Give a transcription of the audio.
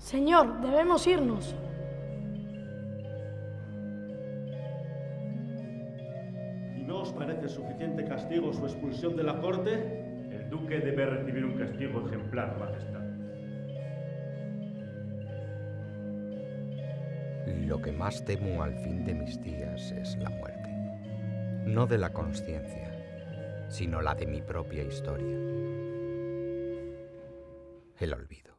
Señor, debemos irnos. ¿Y no os parece suficiente castigo su expulsión de la corte? El duque debe recibir un castigo ejemplar, Majestad. Lo que más temo al fin de mis días es la muerte. No de la consciencia, sino la de mi propia historia. El olvido.